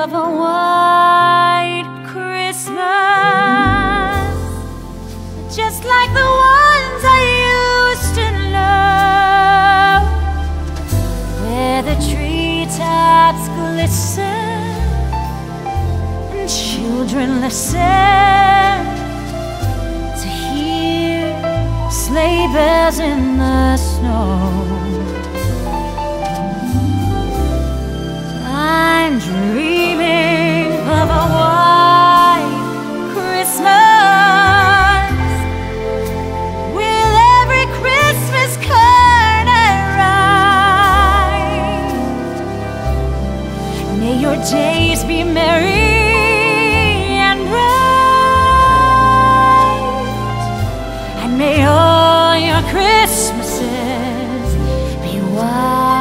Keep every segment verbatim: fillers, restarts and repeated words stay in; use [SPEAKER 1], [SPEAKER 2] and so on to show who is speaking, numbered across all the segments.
[SPEAKER 1] of a white Christmas, just like the ones I used to know, where the treetops glisten and children listen to hear sleigh bells in the snow. I'm dreaming of a white Christmas, with every Christmas card I write. May your days be merry and bright, and may all your Christmases be white.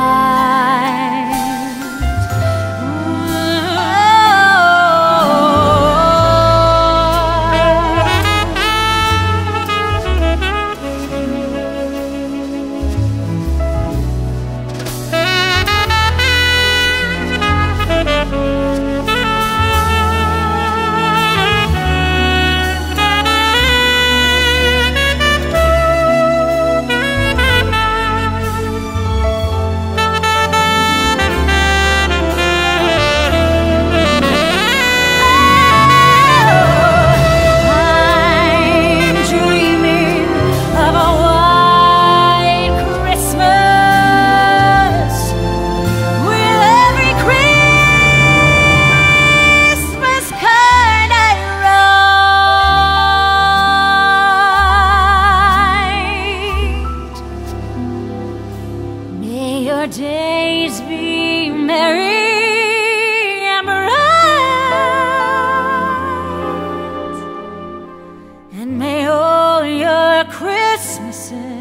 [SPEAKER 1] Your days be merry and bright, and may all your Christmases